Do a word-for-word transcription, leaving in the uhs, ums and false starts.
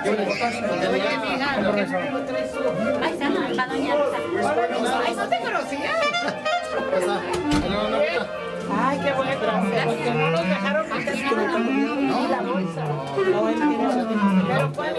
Oye, mija, ahí está, para doña Rosa. Ay, no te conocía. Ay, qué bueno, gracias. Porque no nos dejaron meter nada. Ni la bolsa. Pero pues.